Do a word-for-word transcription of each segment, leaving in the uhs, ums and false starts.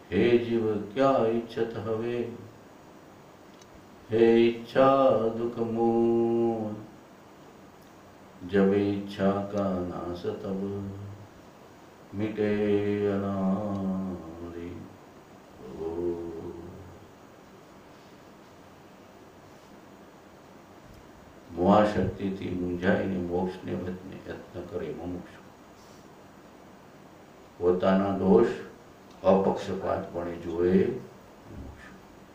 हे जीव क्या इच्छत हवे, हे इच्छा दुख मूल, जब इच्छा का नाश तब मिटे अनादि। मोहा शक्ति थी मूंझाईने मोक्षने વચને યત્ન કરે મુમુક્ષુ। પોતાના દોષ અપક્ષપાતપણે જોએ મુમુક્ષુ।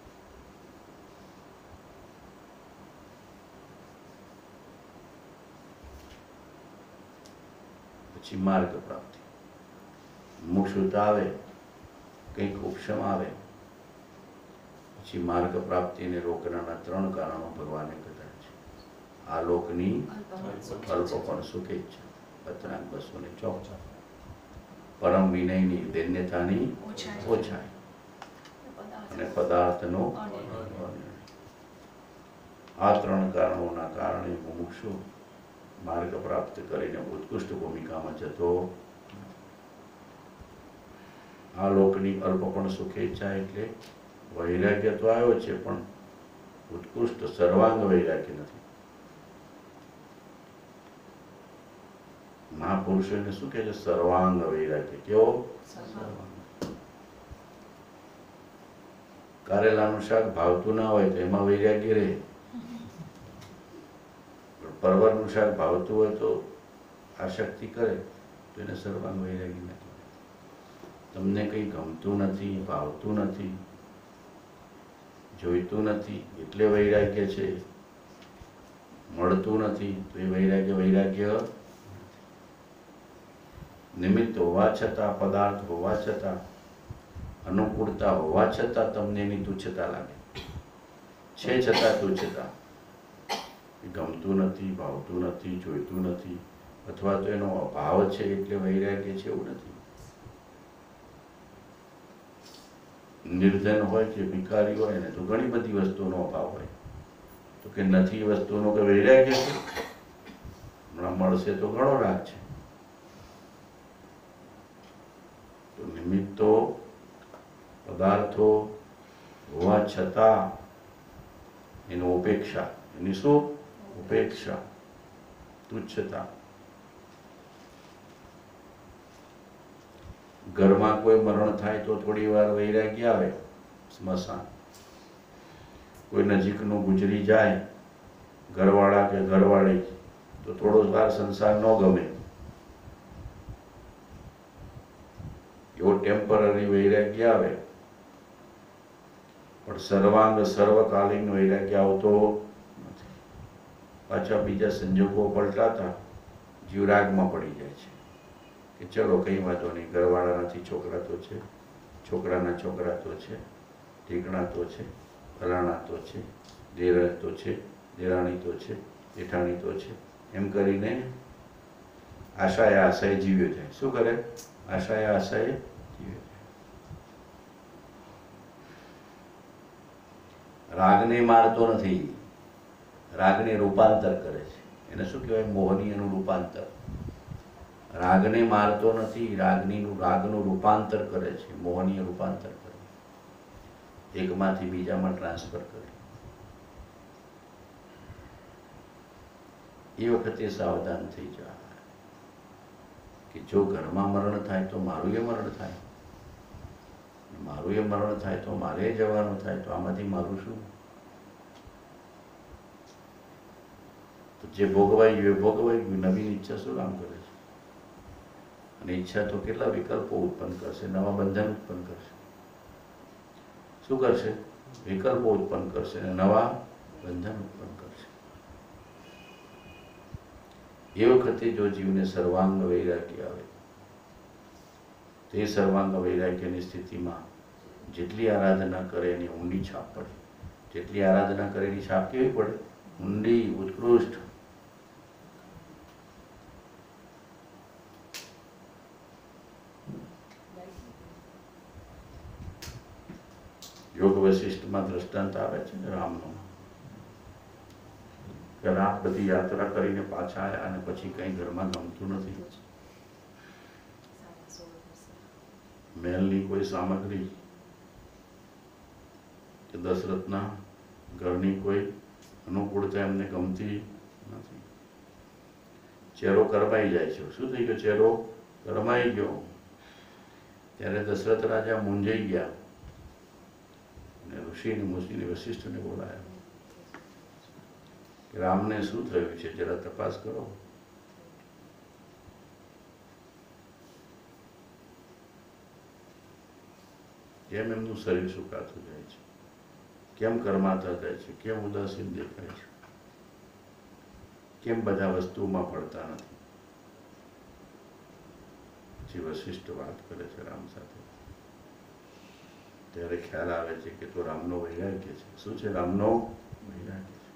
પછી માર્ગ પ્રાપ્તિ। મુમુક્ષુતા આવે, કંઈક ઉપશમ આવે, પછી માર્ગ પ્રાપ્તિને રોકનારા ત્રણ કારણો ભગવાને કીધા છે। આલોકની અલ્પપણ સુખેચ્છા પત્રાંક બસો ને ચોક, પરમ વિનયની દૈન્યતાની ઓછાઈ અને પદાર્થનો અનિર્ણય। આ ત્રણ કારણોના કારણે મુમુક્ષુ માર્ગ પ્રાપ્ત કરીને ઉત્કૃષ્ટ ભૂમિકામાં જતો। આ લોકની અલ્પપણ સુખેચ્છા એટલે વૈરાગ્ય તો આવ્યો છે પણ ઉત્કૃષ્ટ સર્વાંગ વૈરાગ્ય નથી। મહાપુરુષોને શું કહે છે? સર્વાંગ વૈરાગ્ય। કેવો? કારેલાનું શાક ભાવતું ના હોય તો એમાં વૈરાગ્ય રહે, પરવરનું શાક ભાવતું હોય તો આસક્તિ કરે તો એને સર્વાંગ વૈરાગ્ય નથી। તમને કંઈ ગમતું નથી, ભાવતું નથી, જોઈતું નથી એટલે વૈરાગ્ય છે, મળતું નથી તો એ વૈરાગ્ય વૈરાગ્ય। નિમિત્ત હોવા છતાં, પદાર્થ હોવા છતાં, અનુકૂળતા હોવા છતાં તમને એની તુચ્છતા લાગે છે, છતાં તુચ્છતા, ગમતું નથી, ભાવતું નથી, જોઈતું નથી, અથવા તો એનો અભાવ છે એટલે વૈરાગ્ય છે એવું નથી। નિર્ધન હોય કે ભિખારી હોય ને તો ઘણી બધી વસ્તુનો અભાવ હોય, તો કે નથી વસ્તુનો કે વૈરાગ્ય છે, હમણાં મળશે તો ઘણો રાગ છે। તો નિમિત્તો પદાર્થો હોવા છતાં એની ઉપેક્ષા, એની શું? ઉપેક્ષા, તુચ્છતા। ઘરમાં કોઈ મરણ થાય તો થોડી વાર વૈરાગ્ય આવે, સ્મશાન। કોઈ નજીકનું ગુજરી જાય, ઘરવાળા કે ઘરવાળી, તો થોડો વાર સંસાર ન ગમે, એવો ટેમ્પરરી વૈરાગ્ય આવે, પણ સર્વાંગ સર્વકાલીન વૈરાગ્ય આવતો નથી। પાછા બીજા સંજોગો પલટાતા જીવ રાગમાં પડી જાય છે કે ચલો કઈ વાંધો નહીં, ઘરવાળા નથી, છોકરા તો છે, છોકરાના છોકરા તો છે, ઠીકણા તો છે, ફલાણા તો છે, દેર તો છે, દેરાણી તો છે, જેઠાણી તો છે, એમ કરીને આશાએ આશાએ જીવ્યો જાય। શું કરે? આશાએ આશાએ જીવ્યો જાય। રાગને મારતો નથી, રાગને રૂપાંતર કરે છે। એને શું કહેવાય? મોહનીયનું રૂપાંતર। રાગને મારતો નથી, રાગનીનું રાગનું રૂપાંતર કરે છે, મોહનીય રૂપાંતર કરે, એકમાંથી બીજામાં ટ્રાન્સફર કરે। એ વખતે સાવધાન થઈ જાય કે જો ઘરમાં મરણ થાય તો મારું એ મરણ થાય, મારું એ મરણ થાય તો મારે જવાનું થાય, તો આમાંથી મારું શું? તો જે ભોગવાઈ ગયું ભોગવાઈ ગયું, નવીન ઈચ્છા શું કામ કરે છે? અને ઈચ્છા તો કેટલા વિકલ્પો ઉત્પન્ન કરશે, નવા બંધન ઉત્પન્ન કરશે। શું કરશે? વિકલ્પો ઉત્પન્ન કરશે અને નવા બંધન ઉત્પન્ન કરશે। એ વખતે જો જીવને સર્વાંગ વૈરાગ્ય આવે, તે સર્વાંગ વૈરાગ્યની સ્થિતિમાં જેટલી આરાધના કરે એની ઊંડી છાપ પડે। જેટલી આરાધના કરે એની છાપ કેવી પડે? ઊંડી, ઉત્કૃષ્ટ। યોગ વશિષ્ઠમાં દ્રષ્ટાંત આવે છે ને રામનું, કે રાત બધી યાત્રા કરીને પાછા આવ્યા અને પછી કઈ ઘરમાં ગમતું નથી, મહેલની કોઈ સામગ્રી કે દશરથના ઘરની કોઈ અનુકૂળતા એમને ગમતી નથી. ચહેરો કરમાઈ જાય છે. શું થઈ ગયો? ચહેરો કરમાઈ ગયો. ત્યારે દશરથ રાજા મૂંઝાઈ ગયા અને ઋષિની મુનિને વશિષ્ઠને બોલાયા કે રામને શું થયું છે, જરા તપાસ કરો. કેમ એમનું શરીર સુકાતું જાય છે, કેમ કરમાતા જાય છે, કેમ ઉદાસીન દેખાય છે, કેમ બધા વસ્તુમાં પડતા નથી. પછી વશિષ્ઠ વાત કરે છે રામ સાથે. ત્યારે ખ્યાલ આવે છે કે તો રામનો વૈરાગ્ય છે. શું છે? રામનો વૈરાગ્ય છે.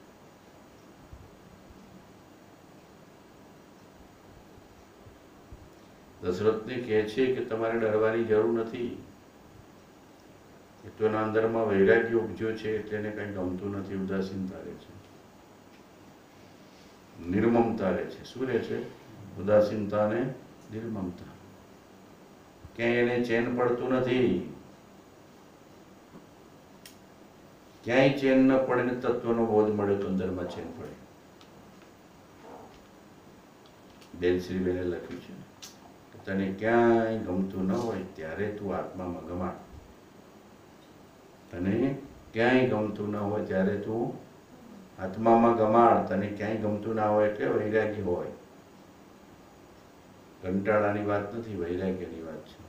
દશરથને કહે છે કે તમારે ડરવાની જરૂર નથી. તો એના અંદરમાં વૈરાગ્ય ઉપજ્યો છે એટલે એને કંઈ ગમતું નથી, ઉદાસીનતા રહે છે, નિર્મમતા રહે છે. શું રહે છે? ઉદાસીનતા ને નિર્મમતા. ક્યાંય એને ચેન પડતું નથી. ક્યાંય ચેન ન પડે ને તત્વનો બોધ મળે તો અંદરમાં ચેન પડે. બેનશ્રીબેને લખ્યું છે કે તને ક્યાંય ગમતું ન હોય ત્યારે તું આત્મામાં ગમાડ. તને ક્યાંય ગમતું ન હોય ત્યારે તું આત્મામાં ગમાડ. તને ક્યાંય ગમતું ના હોય એટલે વૈરાગ્ય હોય. કંટાળાની વાત નથી, વૈરાગ્યની વાત છે.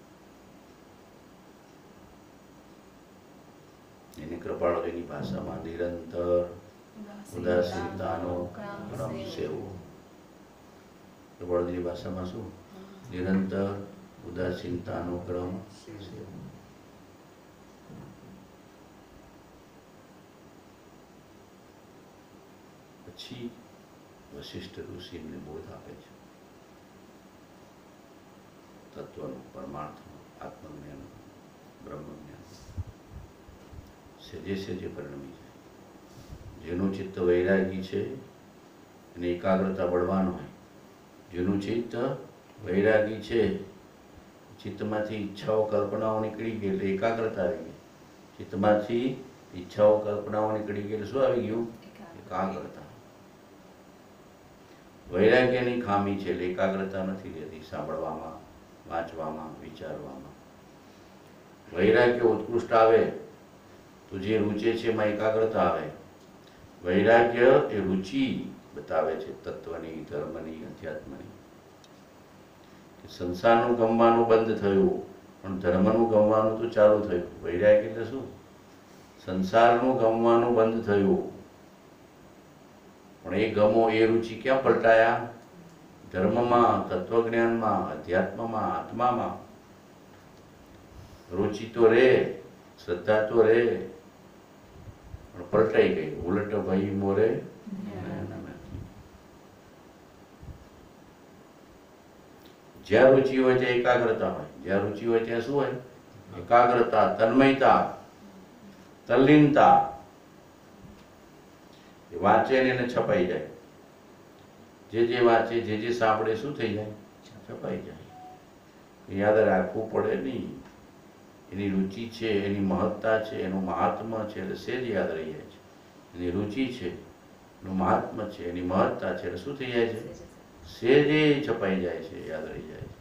એની કૃપાળોની ભાષામાં નિરંતર ઉદાસીનતાનો ક્રમ સેવો. કૃપાળોની ભાષામાં શું? નિરંતર ઉદાસીનતાનો ક્રમ સેવો. પછી વશિષ્ઠ ઋષિ એમને બોધ આપે છે તત્વનું, પરમાર્થનું, આત્મજ્ઞાન, બ્રહ્મજ્ઞાન. સેજે સેજે પરિણમી જાય. જેનું ચિત્ત વૈરાગી છે એને એકાગ્રતા બળવાનું હોય. જેનું ચિત્ત વૈરાગી છે, ચિત્તમાંથી ઈચ્છાઓ કલ્પનાઓ નીકળી ગઈ એટલે એકાગ્રતા આવી ગઈ. ચિત્તમાંથી ઈચ્છાઓ કલ્પનાઓ નીકળી ગઈ એટલે શું આવી ગયું? એકાગ્રતા. વૈરાગ્યની ખામી છે એટલે એકાગ્રતા નથી રહેતી સાંભળવામાં, વાંચવામાં, વિચારવામાં. વૈરાગ્ય ઉત્કૃષ્ટ આવે તો જે રૂચે છે એમાં એકાગ્રતા આવે. વૈરાગ્ય એ રુચિ બતાવે છે તત્વની, ધર્મની, અધ્યાત્મની. સંસારનું ગમવાનું બંધ થયું પણ ધર્મનું ગમવાનું તો ચાલુ થયું. વૈરાગ્ય એટલે શું? સંસારનું ગમવાનું બંધ થયું પણ એ ગમો, એ રુચિ ક્યાં પલટાયા? ધર્મમાં, તત્વજ્ઞાનમાં, અધ્યાત્મમાં, આત્મામાં. રુચિ તો રે, શ્રદ્ધા તો રે પણ પલટાઈ ગઈ. ઉલટ ભાઈ મોરે. જ્યાં રુચિ હોય ત્યાં એકાગ્રતા હોય. જ્યાં રુચિ હોય ત્યાં શું હોય? એકાગ્રતા, તન્મયતા, તલ્લીનતા. વાંચે ને એને છપાઈ જાય. જે જે વાંચે, જે જે સાંભળે શું થઈ જાય? છપાઈ જાય. યાદ રાખવું પડે નહીં. એની રુચિ છે, એની મહત્તા છે, એનું મહાત્મા છે એટલે સેજ યાદ રહી જાય છે. એની રુચિ છે, એનું મહાત્મા છે, એની મહત્તા છે એટલે શું થઈ જાય છે? સેજે છપાઈ જાય છે, યાદ રહી જાય છે.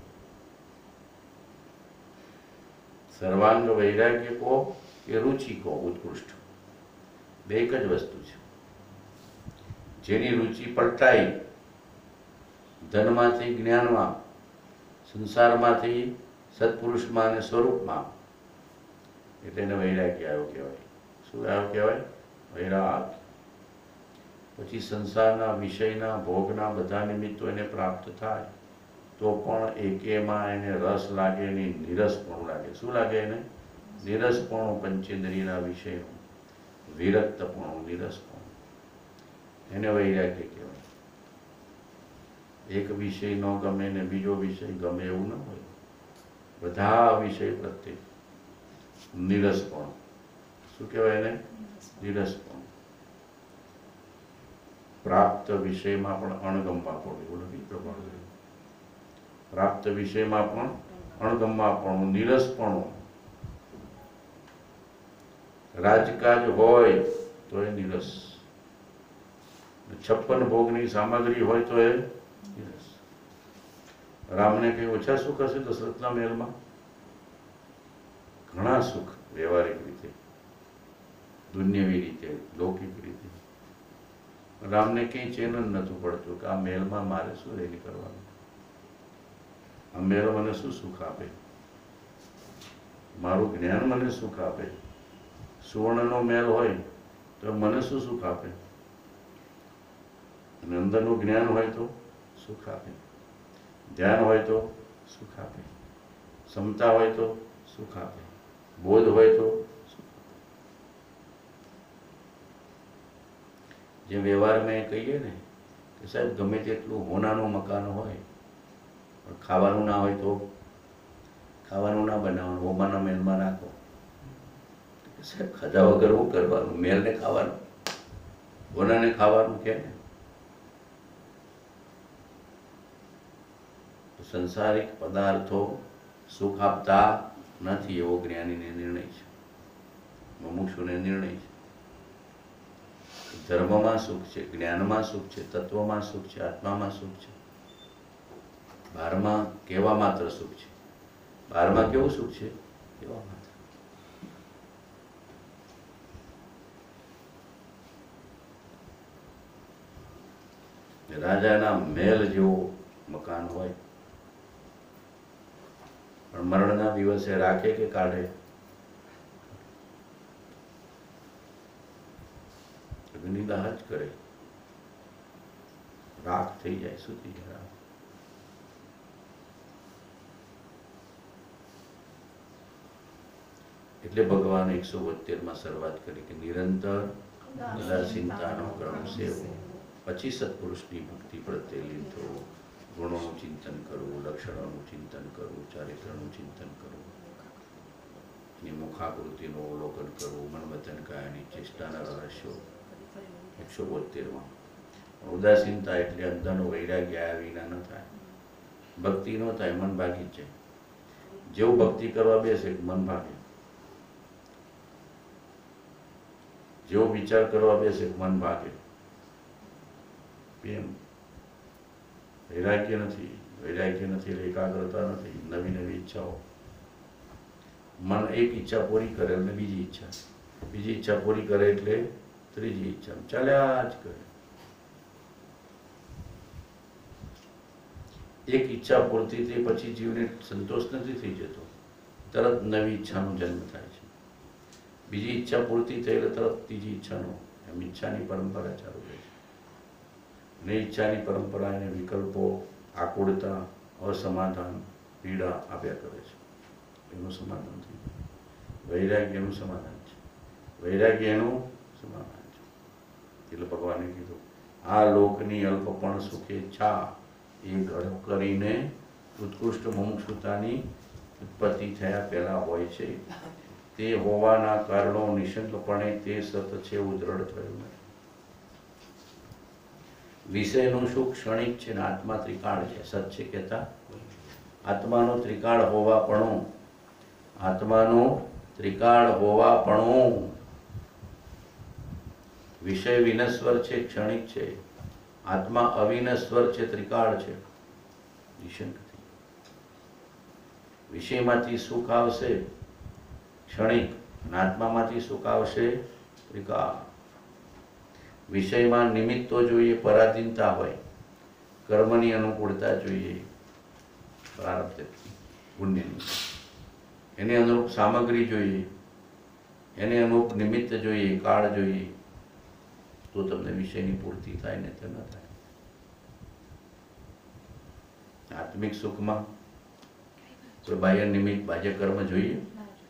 સર્વાંગ વૈરાગ્ય કો કે રુચિ કો ઉત્કૃષ્ટ, બે એક જ વસ્તુ છે. જેની રુચિ પલટાઈ ધનમાંથી જ્ઞાનમાં, સંસારમાંથી સત્પુરુષમાં અને સ્વરૂપમાં, એટલે એને વૈરાગ્ય આવ્યો કહેવાય. શું આવ્યો કહેવાય? વૈરાગ. પછી સંસારના વિષયના, ભોગના બધા નિમિત્તો એને પ્રાપ્ત થાય તો પણ એકેમાં એને રસ લાગે નહીં, નિરસપણું લાગે. શું લાગે એને? નિરસપણું. પંચેન્દ્રિયના વિષયનું વિરક્તપણું, નિરસપણું, એને વૈરાગ્ય કહેવાય. એક વિષય ન ગમે ને બીજો વિષય ગમે એવું ન હોય. બધા વિષય પ્રત્યે નિરસપણું. શું કહેવાય એને? નિરસપણું. પ્રાપ્ત વિષયમાં પણ અણગમવાપણું. એવું નથી પ્રમાણ. પ્રાપ્ત વિષયમાં પણ અણગમવાપણું, નિરસપણું. રાજકાજ હોય તો એ નીરસ, છપ્પન ભોગની સામગ્રી હોય તો એ નીરસ. રામને કઈ ઓછા સુખ હશે દશરથના મહેલમાં? ઘણા સુખ, વ્યવહારિક રીતે, દુન્યવી રીતે, લૌકિક રીતે. રામને કઈ ચેન જ નતું પડતું કે આ મહેલમાં મારે શું રેલી કરવાનું, આ મહેલ મને શું સુખ આપે, મારું જ્ઞાન મને સુખ આપે. સુવર્ણનો મહેલ હોય તો મને શું સુખ આપે, અને અંદરનું જ્ઞાન હોય તો સુખ આપે, ધ્યાન હોય તો સુખ આપે, ક્ષમતા હોય તો સુખ આપે, બોધ હોય તો સુખ આપે. જે વ્યવહારમાં કહીએ ને કે સાહેબ ગમે તેટલું હોનાનું મકાન હોય પણ ખાવાનું ના હોય તો ખાવાનું ના બનાવવાનું, હોમાના મહેલમાં રાખો. સાહેબ ખાધા વગર શું કરવાનું, મહેલને ખાવાનું, હોનાને ખાવાનું કે ને. સંસારિક પદાર્થો સુખ આપતા નથી એવો જ્ઞાનીને નિર્ણય છે, મુમુક્ષુને નિર્ણય છે. ધર્મમાં સુખ છે, જ્ઞાનમાં સુખ છે, તત્વમાં સુખ છે, આત્મામાં સુખ છે. બહારમાં કેવા માત્ર સુખ છે, બહારમાં કેવું સુખ છે કેવા માત્ર. રાજાના મહેલ જેવો મકાન હોય પણ મરણના દિવસે રાખે કે કાઢે? અગ્નિદાહ જ કરે, રાખ થઈ જાય, સૂતી જાય. એટલે ભગવાન એકસો બોતેર માં શરૂઆત કરી કે નિરંતર ઉદાસીનતાનો ક્રમ સેવો, પછી સત્પુરુષની ભક્તિ પ્રત્યે લીન થવું, ગુણોનું ચિંતન કરવું, લક્ષણોનું ચિંતન કરવું, ચારિત્રનું ચિંતન કરવું, એની મુખાકૃતિનું અવલોકન કરવું, મનમથન કાયાની ચેષ્ટાના રહસ્યો. એકસો બોતેરમાં ઉદાસીનતા એટલે અંદરનો વૈરાગ્ય આવ્યા વિના ન થાય, ભક્તિ ન થાય, મન ભાગી જાય. જેવું ભક્તિ કરવા બેસે મન ભાગે, જેવો વિચાર કરવા બેસે મન ભાગે. એમ વૈરાગ્ય નથી, વૈરાગ્ય નથી એટલે એકાગ્રતા નથી, નવી નવી ઈચ્છાઓ. મન એક ઈચ્છા પૂરી કરે એટલે બીજી ઈચ્છા, બીજી ઈચ્છા પૂરી કરે એટલે ત્રીજી ઈચ્છા, ચાલ્યા જ કરે. એક ઈચ્છા પૂર્તિથી પછી જીવને સંતોષ નથી થઈ જતો, તરત નવી ઈચ્છાનો જન્મ થાય છે. બીજી ઈચ્છા પૂર્તિ થઈ એટલે તરત ત્રીજી ઈચ્છાનો, એમ ઈચ્છાની પરંપરા ચાલુ રહે છે. ને ઈચ્છાની પરંપરા એને વિકલ્પો, આકુળતા, અસમાધાન, પીડા આપ્યા કરે છે. એનું સમાધાન થઈ જાય. વૈરાગ્યનું સમાધાન છે, વૈરાગ્ય એનું સમાધાન છે. એટલે ભગવાને કીધું આ લોકની અલ્પપણ સુખે છા એ ઘડો કરીને ઉત્કૃષ્ટ મુમુક્ષુતાની ઉત્પત્તિ થયા પહેલા હોય છે. તે હોવાના કારણો નિશંકપણે તે સત છે એવું દ્રઢ થયું નથી. વિષયનું સુખ ક્ષણિક છે ને આત્મા ત્રિકાળ છે. સત છે કહેતા આત્માનો ત્રિકાળ હોવાપણું, આત્માનો ત્રિકાળ હોવાપણું વિષય વિનશ્વર છે, ક્ષણિક છે. આત્મા અવિનશ્વર છે, ત્રિકાળ છે. નિશંકથી વિષયમાંથી સુખ આવશે ક્ષણિક, અને આત્મામાંથી સુખ આવશે ત્રિકાળ. વિષયમાં નિમિત્તો જોઈએ, પરાધીનતા હોય, કર્મની અનુકૂળતા જોઈએ, પ્રારબ્ધ પુણ્યની, એને અનુરૂપ સામગ્રી જોઈએ, એને અનુરૂપ નિમિત્ત જોઈએ, કાળ જોઈએ, તો તમને વિષયની પૂર્તિ થાય ને તે ન થાય. આત્મિક સુખમાં કોઈ બાહ્ય નિમિત્ત, બાહ્ય કર્મ જોઈએ?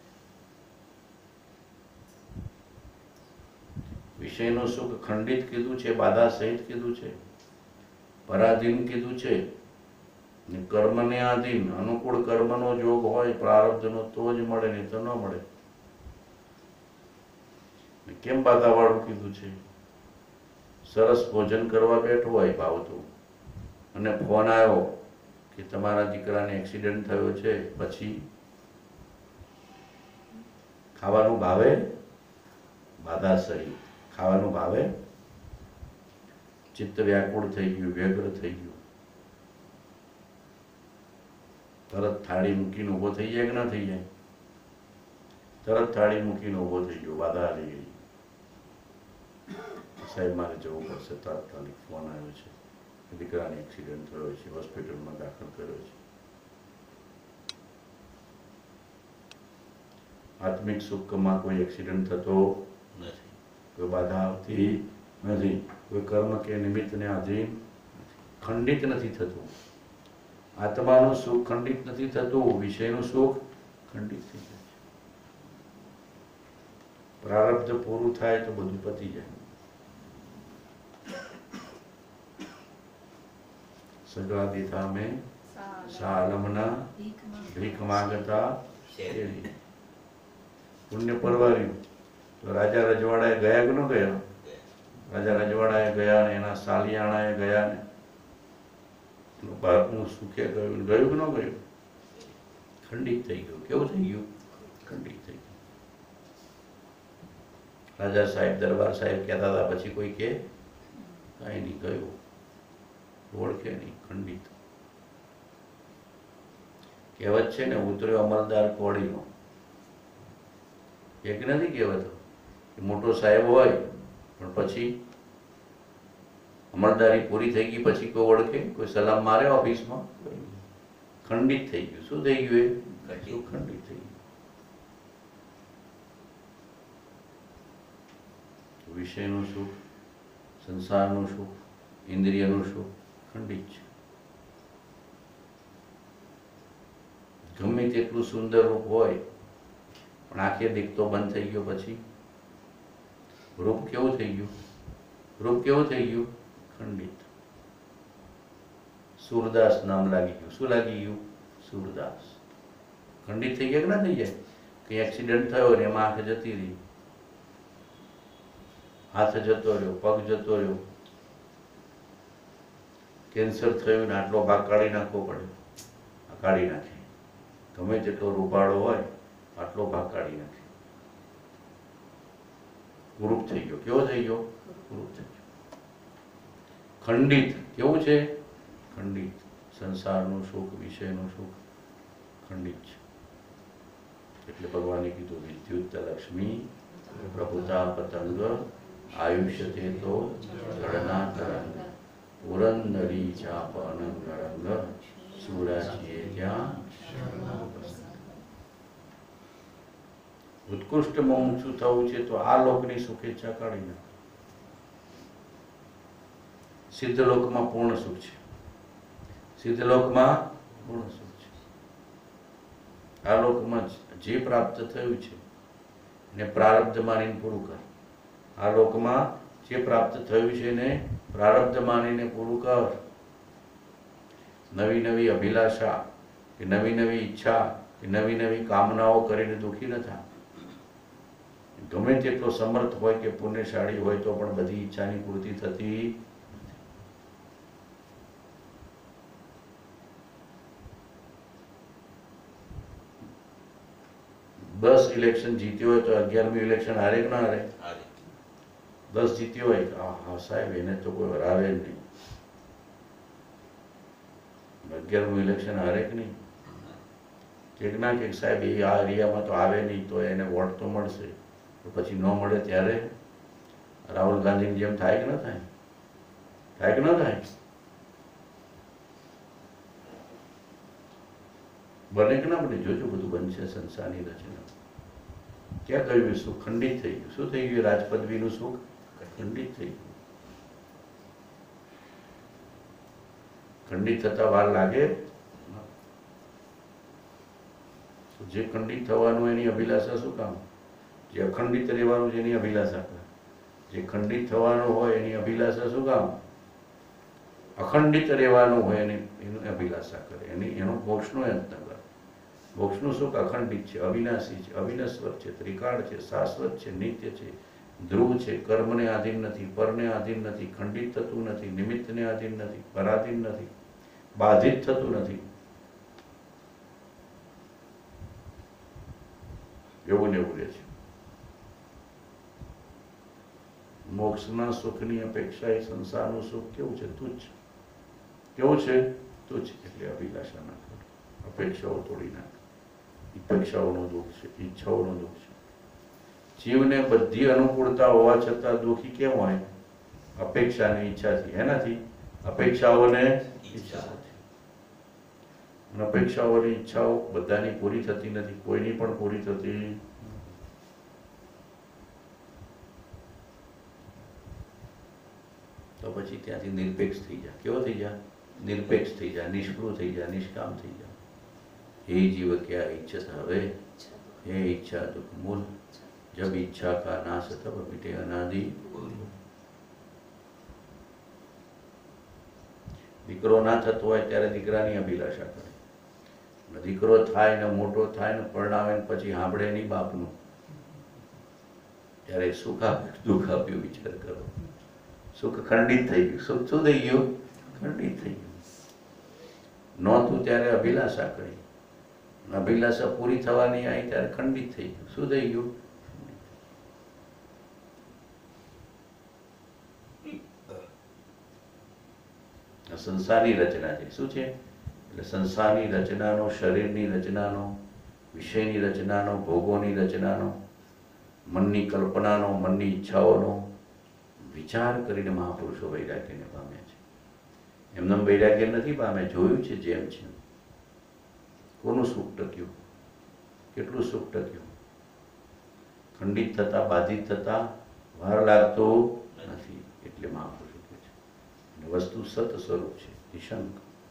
વિષયનું સુખ ખંડિત કીધું છે, બાધા સહિત કીધું છે, પરાધીન કીધું છે, કર્મને આધીન. અનુકૂળ કર્મનો જોગ હોય પ્રારબ્ધનો તો જ મળે, નહીં તો ન મળે. કેમ બાધા વાળું કીધું છે? સરસ ભોજન કરવા બેઠો હોય ભાવતું, અને ફોન આવ્યો કે તમારા દીકરાને એક્સિડન્ટ થયો છે, પછી ખાવાનું ભાવે બાધા સહિત ખાવાનું ભાવે, ચિત્ત વ્યાકુળ થઈ ગયું, વ્યગ્ર થઈ ગયું, તરત થાળી મૂકીને ઊભો થઈ જાય કે ના થઈ જાય? તરત થાળી મૂકીને ઊભો થઈ ગયો, બાધા આવી ગઈ. સાહેબ મારે જવું પડશે, તાત્કાલિક ફોન આવ્યો છે, દીકરાને એક્સિડન્ટ થયો છે, હોસ્પિટલમાં દાખલ કર્યો છે. આત્મિક સુખમાં કોઈ એક્સિડન્ટ થતો નથી, કોઈ બાધા આવતી નથી, કોઈ કર્મ કે નિમિત્તને આધીન ખંડિત નથી થતું. આત્માનું સુખ ખંડિત નથી થતું, વિષયનું સુખ ખંડિત થઈ જાય છે. પ્રારબ્ધ પૂરું થાય તો બધું પતી જાય. સગા દીધા મેં સાલમના ભીખ માંગતા શેરી. પુણ્ય પરવાર્યું તો રાજા રજવાડાએ ગયા કે ન ગયા? રાજા રજવાડાએ ગયા ને એના સાલિયાણાએ ગયા ને બાપનું સુખે ગયું, ગયું કે ન ગયું? ખંડિત થઈ ગયું. કેવું થઈ ગયું? ખંડિત થઈ ગયું. રાજા સાહેબ, દરબાર સાહેબ કહેતા હતા, પછી કોઈ કે કાંઈ નહીં, ગયું, ઓળખે નહીં, ખંડિત. કહેવત છે ને, ઉતર્યો અમલદાર કોળીનો. એક નથી કહેવતો કે મોટો સાહેબ હોય પણ પછી અમલદારી પૂરી થઈ ગઈ પછી કોઈ ઓળખે, કોઈ સલામ મારે ઓફિસમાં? ખંડિત થઈ ગયું. શું થઈ ગયું? એ ખંડિત થઈ ગયું. વિષયનું સુખ, સંસારનું સુખ, ઇન્દ્રિયનું સુખ ખંડિત છે. ગમે તેટલું સુંદર રૂપ હોય પણ આંખે દીકતો બંધ થઈ ગયો પછી રૂપ કેવું થઈ ગયું? રૂપ કેવું થઈ ગયું? ખંડિત. સુરદાસ નામ લાગી ગયું. શું લાગી ગયું? સુરદાસ. ખંડિત થઈ ગયા કે ના થઈ જાય? કઈ એક્સિડન્ટ થયો ને એમાં આંખ જતી રહી, હાથ જતો રહ્યો, પગ જતો રહ્યો, કેન્સર થયું ને આટલો ભાગ કાઢી નાખવો પડે, કાઢી નાખે. ગમે તેટલો રૂપાળો હોય આટલો ભાગ કાઢી નાખે. કુરૂપ થઈ ગયો. કેવો થઈ ગયો? કુરૂપ થઈ ગયો. ખંડિત. કેવું છે? ખંડિત. સંસારનું સુખ, વિષયનું સુખ ખંડિત છે. એટલે ભગવાને કીધું, વિદ્યુત લક્ષ્મી પ્રભુતા પતંગ આયુષ્ય તે તો જળના તરંગ પુરંદરી ચાપ અનંગ રંગ સુરાજીએ ત્યાં. ઉત્કૃષ્ટ મુમુક્ષુ થવું છે તો આ લોકની શુભેચ્છા કાઢી નાખો. સિદ્ધ લોકમાં પૂર્ણ સુખ છે. સિદ્ધ લોકમાં પૂર્ણ સુખ છે. આ લોકમાં જે પ્રાપ્ત થયું છે એને પ્રારબ્ધ માનીને પૂરું કર. આ લોકમાં જે પ્રાપ્ત થયું છે એને પ્રારબ્ધ માનીને પૂરું કર. નવી નવી અભિલાષા કે નવી નવી ઈચ્છા કે નવી નવી કામનાઓ કરીને દુઃખી ન થા. ગમે તેટલો સમર્થ હોય કે પુણ્યશાળી હોય તો પણ બધી ઈચ્છાની પૂર્તિ થતી. દસ ઇલેક્શન જીત્યો હોય તો અગિયારમી ઇલેક્શન હારે કે ના હારે? દસ જીત્યો હોય હા સાહેબ એને તો કોઈ હરાવે જ નહીં. અગિયારમું ઇલેક્શન હારે કે નહીં? કે ના કે સાહેબ એ આ એરિયામાં તો આવે નહીં તો એને વોટ તો મળશે, તો પછી ન મળે ત્યારે રાહુલ ગાંધીની જેમ થાય કે ન થાય? થાય કે ન થાય? બને કે ના બને? જોજો બધું બનશે સંસારની રચના. ક્યાં ગયું? સુખ ખંડિત થઈ ગયું. શું થઈ ગયું? રાજપદવીનું સુખ ખંડિત થઈ ગયું. ખંડિત થતા વાર લાગે? જે ખંડિત થવાનું એની અભિલાષા શું કામ? જે અખંડિત રહેવાનું છે એની અભિલાષા કરે. જે ખંડિત થવાનું હોય એની અભિલાષા શું કામ? અખંડિત રહેવાનું હોય એની એની અભિલાષા કરે. એની એનો મોક્ષનો યત્ન કરે. મોક્ષનું સુખ અખંડિત છે, અવિનાશી છે, અવિનશ્વર છે, ત્રિકાળ છે, શાશ્વત છે, નિત્ય છે, ધ્રુવ છે, કર્મને આધીન નથી, પરને આધીન નથી, ખંડિત થતું નથી, નિમિત્તને આધીન નથી, પરાધીન નથી, બાધિત થતું નથી. એવું ને એવું રહે છે. મોક્ષના સુખની અપેક્ષા એ સંસારનું સુખ કેવું છે? તુચ્છ. કેવું છે? તુચ્છ. એટલે અભિલાષા ના કરો, અપેક્ષાઓ તોડી નાખ. અપેક્ષાઓનું દુઃખ છે, ઈચ્છાઓનું દુઃખ છે. જીવને બધી અનુકૂળતા હોવા છતાં દુઃખી કેમ હોય? અપેક્ષા અને ઈચ્છાથી. એનાથી અપેક્ષાઓને ઈચ્છાઓથી. અને અપેક્ષાઓની ઈચ્છાઓ બધાની પૂરી થતી નથી, કોઈની પણ પૂરી થતી. તો પછી ત્યાંથી નિરપેક્ષ થઈ જા. કેવો થઈ જા? નિરપેક્ષ થઈ જા, નિષ્ફળ થઈ જા, નિષ્કામ થઈ જા. हे जीव क्या इच्छत हवे, हे इच्छा दुख मूल, जब इच्छा का नाश तब मिटे अनादि। દીકરો ના થતો હોય ત્યારે દીકરાની અભિલાષા કરે. દીકરો થાય ને મોટો થાય ને પરણાવે ને પછી સાંભળે નહીં બાપનું, ત્યારે સુખ આપ્યું દુઃખ આપ્યું વિચાર કરો. સુખ ખંડિત થઈ ગયું. સુખ શું થઈ ગયું? ખંડિત થઈ ગયું. નહોતું ત્યારે અભિલાષા કરી, અભિલાષા પૂરી થવાની આવી ત્યારે ખંડિત થઈ ગયું. શું થઈ ગયું? સંસારની રચના છે. શું છે? એટલે સંસારની રચનાનો, શરીરની રચનાનો, વિષયની રચનાનો, ભોગોની રચનાનો, મનની કલ્પનાનો, મનની ઈચ્છાઓનો વિચાર કરીને મહાપુરુષો વૈરાગ્યને પામ્યા છે. એમને વૈરાગ્ય નથી પામ્યા, જોયું છે જેમ છે. કોનું સુખ ટક્યું? કેટલું સુખ ટક્યું? ખંડિત થતા, બાધિત થતા વાર લાગતો નથી. એટલે મહાપુરુષો કહે છે. અને વસ્તુ સત સ્વરૂપ છે, નિશંક.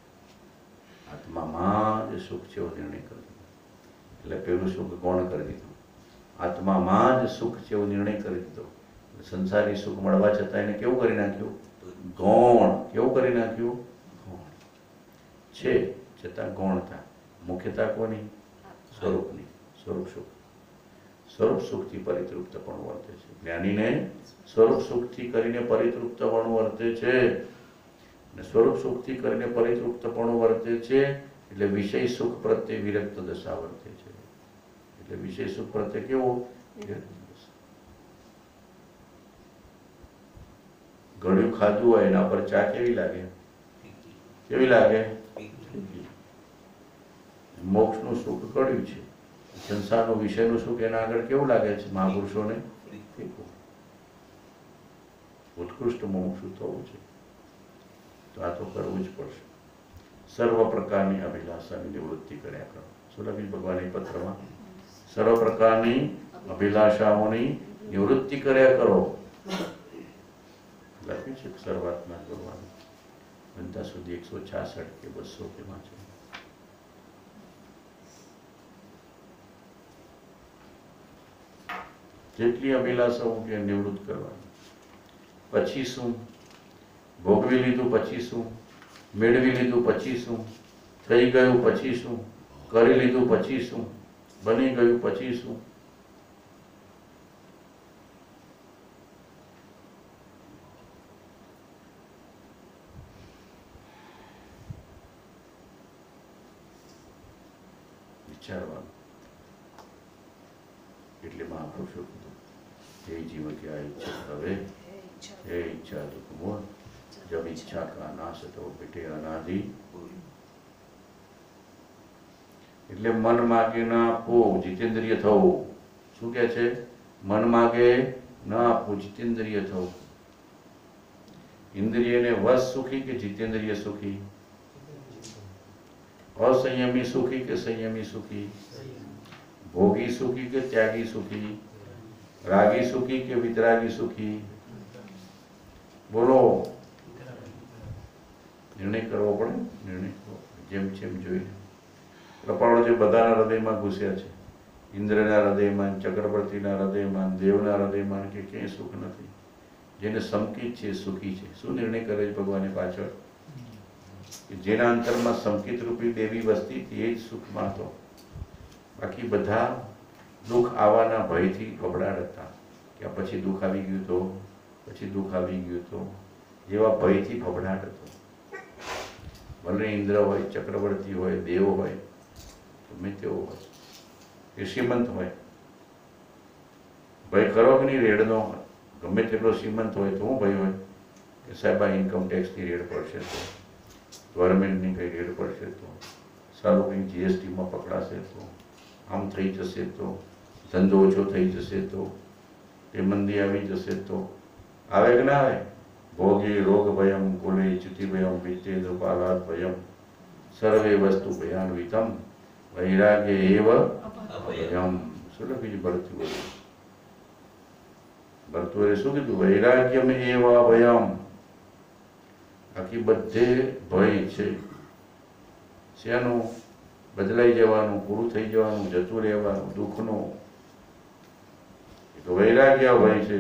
આત્મામાં જ સુખ છે એવો નિર્ણય કરી દીધો. એટલે પેલું સુખ કોણ કરી દીધું? આત્મામાં જ સુખ છે એવો નિર્ણય કરી દીધો. સંસારી સુખ મળવા છતાં એને કેવું કરી નાખ્યું? ગૌણ. કેવું કરી નાખ્યું? ગૌણ છે છતાં ગૌણતા. મુખ્યતા કોની? સ્વરૂપની. સ્વરૂપ સુખ. સ્વરૂપ સુખથી પરિતૃપ્ત પણ વર્તે છે. જ્ઞાનીને સ્વરૂપ સુખથી કરીને પરિતૃપ્ત પણ વર્તે છે. અને સ્વરૂપ સુખથી કરીને પરિતૃપ્ત પણ વર્તે છે. એટલે વિષય સુખ પ્રત્યે વિરક્ત દશા વર્તે છે. એટલે વિષય સુખ પ્રત્યે કેવો? ઘડ્યું ખાધું હોય એના પર ચા કેવી લાગે? કેવી લાગે? મોક્ષનું સુખ કડ્યું છે. સંસારનું વિષયનું સુખ એના આગળ કેવું લાગે છે મહાપુરુષોને? ઉત્કૃષ્ટ મોક્ષ થવું છે તો આ તો કરવું જ પડશે. સર્વ પ્રકારની અભિલાષાની નિવૃત્તિ કર્યા કરો. શું લખ્યું ભગવાનની પત્રમાં? સર્વ પ્રકારની અભિલાષાઓની નિવૃત્તિ કર્યા કરો લખ્યું છે શરૂઆતમાં ભગવાન. બનતા સુધી એકસો છાસઠ કે બસો કે વાંચો. જેટલી અભિલાષાઓ કે નિવૃત્ત કરવાની. પછી શું? ભોગવી લીધું પછી શું? મેળવી લીધું પછી શું? થઈ ગયું પછી શું? કરી લીધું પછી શું? બની ગયું પછી શું? વિચારવાનું. એટલે મહાપુરુષો કીધું, हे जीव क्या इच्छा हवे, हे इच्छा दुख मोह, जब इच्छा का नाश तो मिटे अनादि। એટલે મન માગે ના આપવું, જીતેન્દ્રિય થવું. શું કે છે? મન માગે ના આપવું, જીતેન્દ્રિય થવું. ઇન્દ્રિયને વશ સુખી કે જીતેન્દ્રિય સુખી? असंयमी सुखी के संयमी सुखी? भोगी सुखी के त्यागी सुखी? रागी सुखी के वितरागी सुखी? बोलो. નિર્ણય કરવો પડે. નિર્ણય જેમ જેમ જોઈએ કપાળો જે બધાના હૃદયમાં ઘૂસ્યા છે, ઇન્દ્રના હૃદયમાં, ચક્રવર્તીના હૃદયમાં, દેવના હૃદયમાં કે ક્યાંય સુખ નથી. જેને સંકિત છે સુખી છે. શું નિર્ણય કરે છે ભગવાને પાછળ? જેના અંતરમાં સંકિત રૂપી દેવી વસ્તી હતી એ જ સુખમાં હતો. બાકી બધા દુઃખ આવવાના ભયથી ગભરાટ હતા કે પછી દુઃખ આવી ગયું તો પછી દુઃખ આવી ગયું તો જેવા ભયથી ગભરાટ હતો. ભલે ઇન્દ્ર હોય, ચક્રવર્તી હોય, દેવ હોય, ગમે તેવો હોય, એ શ્રીમંત હોય, ભય ખરો કે નહીં? રેડનો હોય. ગમે તેટલો શ્રીમંત હોય તો હું ભય હોય કે સાહેબ આ ઇન્કમ ટેક્સની રેડ પડશે તો, ગવર્મેન્ટની કંઈ રેડ પડશે તો, સારું કંઈ જીએસટીમાં પકડાશે તો, આમ થઈ જશે તો, ધંધો ઓછો થઈ જશે તો, એ મંદી આવી જશે તો આવે કે ના આવે? ભોગી રોગ ભયમ કુલે ચ્યુતિ ભયમ વિત્તે દુપાલાદ ભયમ સર્વે વસ્તુ ભયાન્વિતમ વૈરાગ્ય એવ અભયમ. શું લખ્યું છે ભરતું હોય? ભરતું શું કીધું? વૈરાગ્યમ એવ અભયમ. આખી બધે ભય છે. શેનું? બદલાઈ જવાનું, પૂરું થઈ જવાનું, જતું રહેવાનું, દુઃખનું. તો વૈરાગ્ય ભય છે.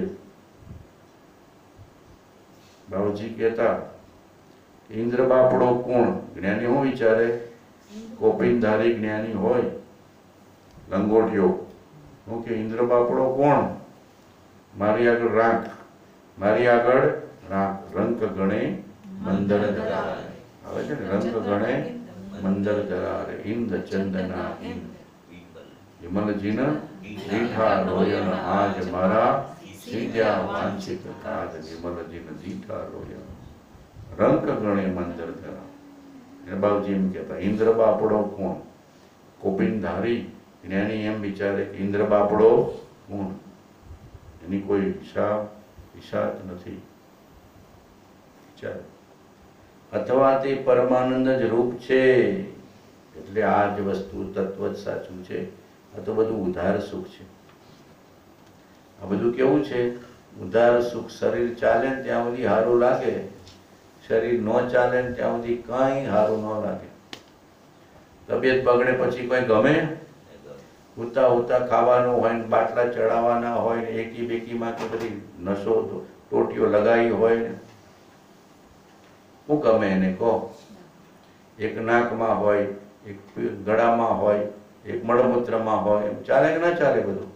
બાબુજી કહેતા ઇન્દ્ર બાપડો કોણ? જ્ઞાની હું વિચારે? કોપિનધારી જ્ઞાની હોય લંગોટિયો હું કે ઇન્દ્ર બાપડો કોણ? મારી આગળ રાખ, મારી આગળ રાખ. રંક ગણે મંદર ધરારે. આવે છે ને, રંક ગણે મંદર ધરારે. ઇન્દ ચંદના ઇન્દ વિમલજીન દીઠા રોયન આજ મારા સીધ્યા વાંછિત કાજ. વિમલજીન દીઠા રોયન રંક ગણે મંદર ધરા. એને બાબુજી એમ કહેતા ઇન્દ્ર બાપડો કોણ? કોપિનધારી જ્ઞાની એમ વિચારે કે ઇન્દ્ર બાપડો કોણ? એની કોઈ હિસાબ હિસાબ નથી. વિચાર અથવા તે પરમાનંદ જ રૂપ છે. એટલે આ જ વસ્તુ તત્વ જ સાચું છે. આ તો બધું ઉધાર સુખ છે. આ બધું કેવું છે? ઉધાર સુખ. શરીર ચાલે ને ત્યાં સુધી સારું લાગે, શરીર ન ચાલે ને ત્યાં સુધી કઈ સારું ન લાગે. તબિયત બગડે પછી કોઈ ગમે? ઉતા ઉતા ખાવાનું હોય ને બાટલા ચડાવવાના હોય ને એકી બેકીમાં કે બધી નશો ટોટીઓ લગાવી હોય ને શું ગમે એને કહો? એક નાકમાં હોય, એક ગળામાં હોય, એક મળમૂત્રમાં હોય, એમ ચાલે કે ના ચાલે બધું?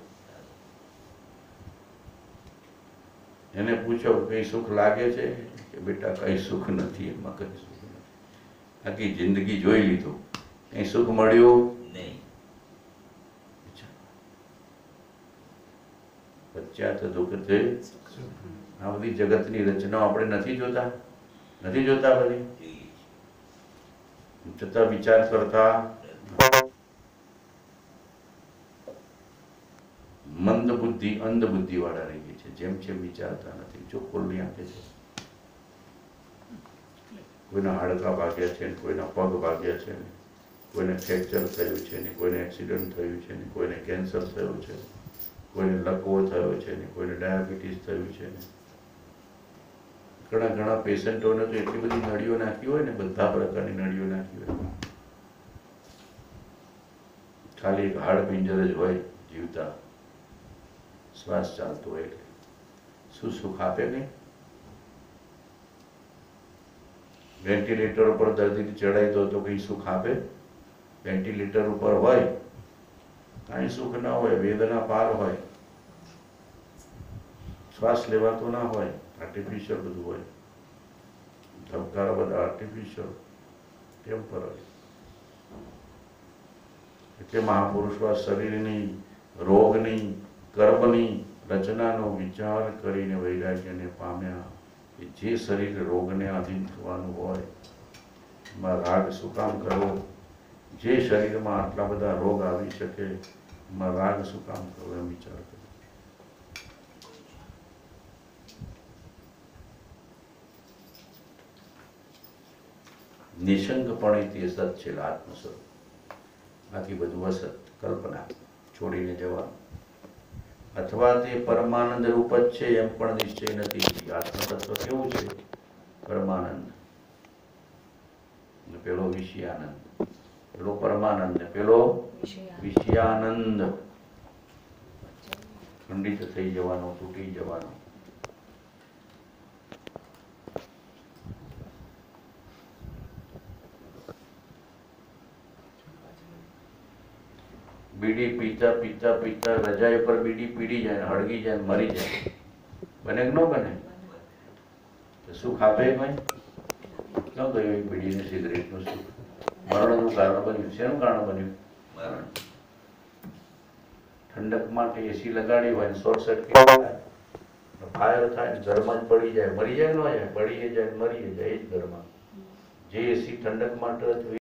એને પૂછો કઈ સુખ લાગે છે કે બેટા કઈ સુખ નથી, એમાં કઈ સુખ નથી. આખી જિંદગી જોઈ લીધું, કઈ સુખ મળ્યું નહીં. પશ્ચાત દુઃખ છે. આ બધી જગતની રચનાઓ આપણે નથી જોતા? નથી જોતા બધી? છતાં વિચાર કરતા મંદ બુદ્ધિ અંધ બુદ્ધિ વાળા રહી ગઈ છે. જેમ જેમ વિચારતા નથી. જો ખોલની આંખે છે. કોઈના હાડકા ભાગ્યા છે, કોઈના પગ ભાગ્યા છે, કોઈને ફ્રેક્ચર થયું છે, ને કોઈને એક્સિડન્ટ થયું છે, ને કોઈને કેન્સર થયું છે, કોઈને લકવો થયો છે, ને કોઈને ડાયાબિટીસ થયું છે. ઘણા ઘણા પેશન્ટોને તો એટલી બધી નળીઓ નાખી હોય ને, બધા પ્રકારની નળીઓ નાખી હોય, ખાલી એક હાડ પિંજર જ હોય જીવતા, શ્વાસ ચાલતો હોય. એટલે શું સુખ આપે નહીં? વેન્ટિલેટર ઉપર દર્દીને ચડાવી દો તો કઈ સુખ આપે? વેન્ટિલેટર ઉપર હોય કાંઈ સુખ ના હોય, વેદના પાર હોય, શ્વાસ લેવાતો ના હોય, આર્ટિફિશિયલ બધું હોય, ધબકારા બધા આર્ટિફિશિયલ ટેમ્પરરી. એટલે મહાપુરુષો શરીરની, રોગની, કર્મની રચનાનો વિચાર કરીને વૈરાગ્યને પામ્યા કે જે શરીર રોગને આધીન થવાનું હોય એમાં રાગ શું કામ કરવો? જે શરીરમાં આટલા બધા રોગ આવી શકે એમાં રાગ શું કામ કરવો? એમ વિચાર કર્યો. નિશંકપણે તે સત છે આત્મ સ્વરૂપ. બાકી બધું અસત, કલ્પના, છોડીને જવાનું. અથવા તે પરમાનંદ રૂપ જ છે એમ પણ નિશ્ચય નથી. આત્મતત્વ કેવું છે? પરમાનંદ. પેલો વિષયાનંદ. પેલો પરમાનંદ ને પેલો વિષયાનંદ. ખંડિત થઈ જવાનો, તૂટી જવાનો. બીડી પીતા પીતા પીતા રજાઈ ઉપર બીડી પીડી જાય, હળગી જાય, મરી જાય. બને કે ન બને? સુખ આપે કોઈ? ન કહ્યું બીડી ને સિગરેટ નું સુખ મરણનું કારણ બન્યું. શેનું કારણ બન્યું? મરણ. ઠંડક માટે એસી લગાડી હોય, શોર્ટ સર્કિટ થાય, ફાયર થાય ને ઘરમાં જ પડી જાય, મરી જાય ન જાય, પડીએ જાય ને મરીએ જાય, એ જ ઘરમાં. જે એસી ઠંડક માટે